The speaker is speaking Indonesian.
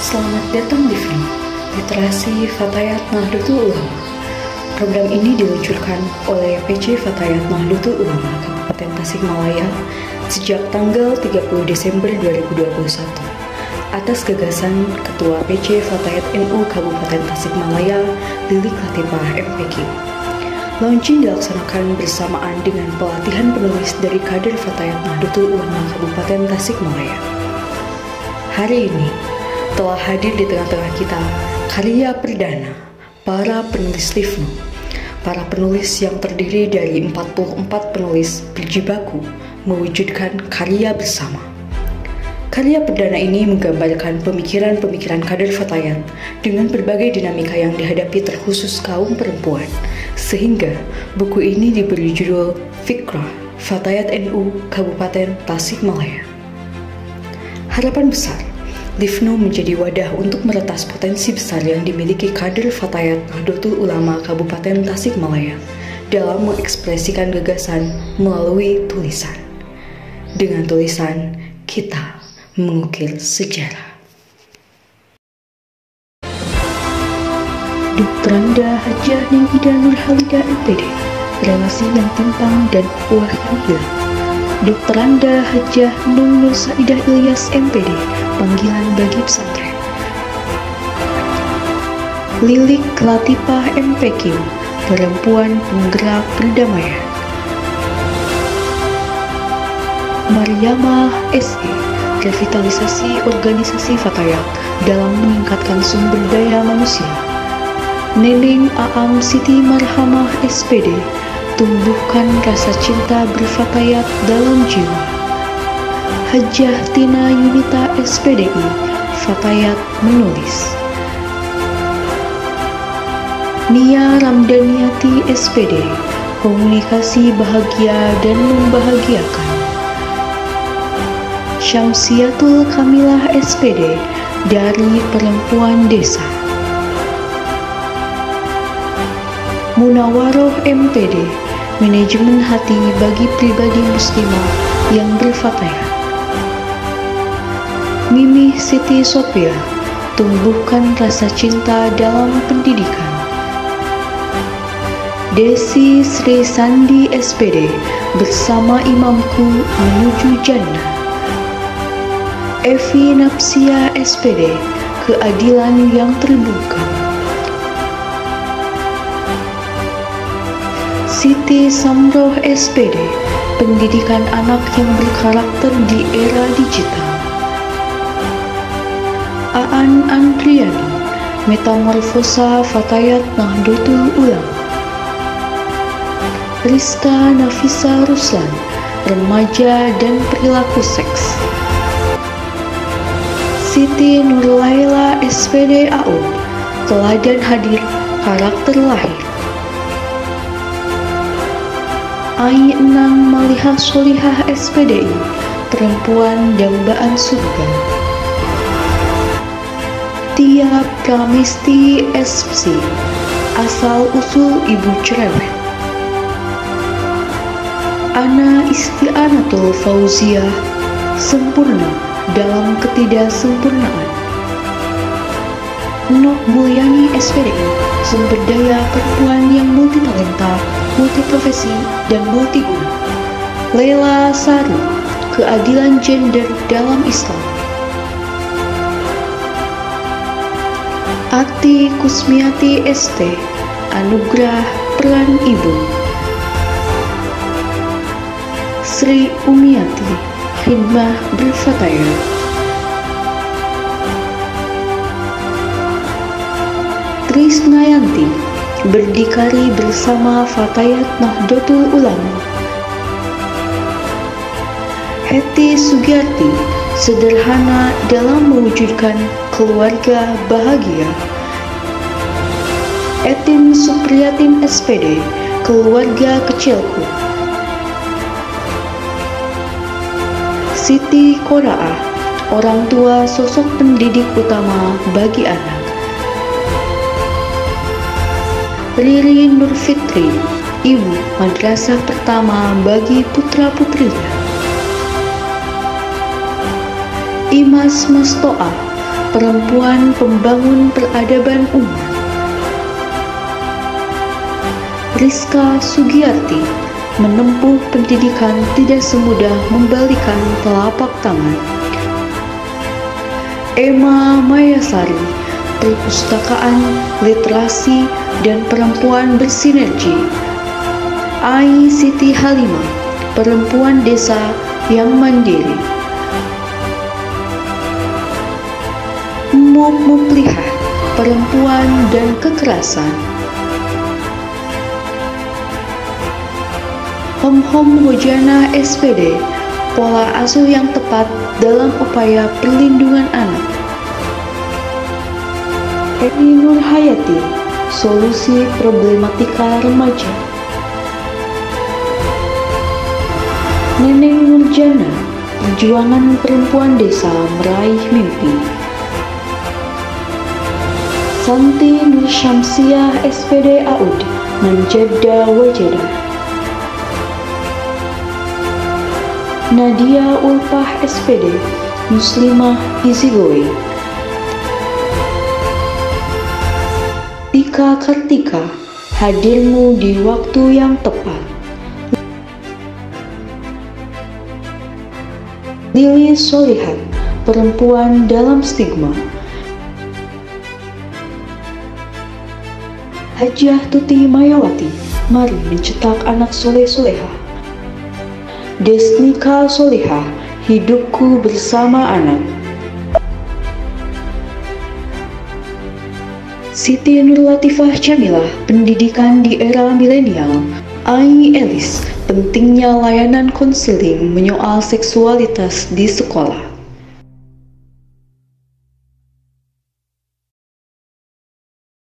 Selamat datang di film Literasi Fatayat Nahdlatul Ulama. Program ini diluncurkan oleh PC Fatayat Nahdlatul Ulama Kabupaten Tasikmalaya sejak tanggal 30 Desember 2021 atas gagasan Ketua PC Fatayat NU Kabupaten Tasikmalaya Lilik Latifah MPK. Launching dilaksanakan bersamaan dengan pelatihan penulis dari kader Fatayat Nahdlatul Ulama Kabupaten Tasikmalaya. Hari ini telah hadir di tengah-tengah kita karya perdana para penulis Livnu. Para penulis yang terdiri dari 44 penulis berjibaku mewujudkan karya bersama. Karya perdana ini menggambarkan pemikiran-pemikiran kader Fatayat dengan berbagai dinamika yang dihadapi terkhusus kaum perempuan, sehingga buku ini diberi judul Fikrah Fatayat NU Kabupaten Tasikmalaya. Harapan besar, Livnu menjadi wadah untuk meretas potensi besar yang dimiliki kader Fatayat Nahdlatul Ulama Kabupaten Tasikmalaya dalam mengekspresikan gagasan melalui tulisan. Dengan tulisan, kita mengukir sejarah. Dr. Anda Hajah Ningida Nurhalida MPD, relasi yang timpang dan uah yang hilang. Dr. Anda Hajah Nur Saidah Ilyas MPD, panggilan bagi pesantren. Lilik Latifah MPK, perempuan penggerak perdamaian. Maryamah SE, revitalisasi organisasi Fatayat dalam meningkatkan sumber daya manusia. Neneng Aam Siti Marhamah SPD, tumbuhkan rasa cinta berfatayat dalam jiwa. Hajah Tina Yunita SPDI, Fatayat menulis. Nia Ramdaniati SPD, komunikasi bahagia dan membahagiakan. Syamsiatul Kamilah SPD, dari perempuan desa. Munawaroh MPD, manajemen hati bagi pribadi muslimah yang berfatayat. Mimi Siti Sofia, tumbuhkan rasa cinta dalam pendidikan. Desi Sri Sandi SPD, bersama imamku menuju jannah. Evi Napsia SPD, keadilan yang terbuka. Siti Samroh SPD, pendidikan anak yang berkarakter di era digital. Aan Andriani, metamorfosa Fatayat Nahdlatul Ulama. Rizka Nafisa Ruslan, remaja dan perilaku seks. Siti Nurlaila SPD AU, teladan hadir, karakter lahir. Ai Enang Malihah Solihah SPDI, perempuan dambaan surga. Tia Pramesti SC, asal usul ibu cerewet. Ana Istianatul Fauziah, sempurna dalam ketidaksempurnaan. Nok Mulyani SPDI, sumber daya perempuan yang multitalenta, multiprofesi, dan multiguna. Leila Saru, keadilan gender dalam Islam. Ati Kusmiati ST, anugerah peran ibu. Sri Umiati, khidmah berfatayat. Trisnayanti, berdikari bersama Fatayat Nahdlatul Ulama. Heti Sugiyarti, sederhana dalam mewujudkan keluarga bahagia. Etin Supriyatin SPD, keluarga kecilku. Siti Koraah, orang tua sosok pendidik utama bagi anak. Riri Nurfitri, ibu madrasah pertama bagi putra-putrinya. Imas Mastoa, perempuan pembangun peradaban umat. Rizka Sugiyarti menempuh pendidikan tidak semudah membalikan telapak tangan. Emma Mayasari, perpustakaan, literasi, dan perempuan bersinergi. Ai Siti Halimah, perempuan desa yang mandiri. Muplihah, perempuan dan kekerasan. Hom Hojana SPD, pola asuh yang tepat dalam upaya perlindungan anak. Eni Nurhayati, solusi problematika remaja. Neneng Nurjana, perjuangan perempuan desa meraih mimpi. Santi Nur Syamsiah SPD AUD, Manjada Wajada. Nadia Ulpah SPD, Muslimah Easygoing. Tika Kartika, hadirmu di waktu yang tepat. Lili Solihat, perempuan dalam stigma. Hajah Tuti Mayawati, mari mencetak anak soleh-soleha. Desnika Solihah, hidupku bersama anak. Siti Nurlatifah Jamilah, pendidikan di era milenial. Ai Elis, pentingnya layanan konseling menyoal seksualitas di sekolah.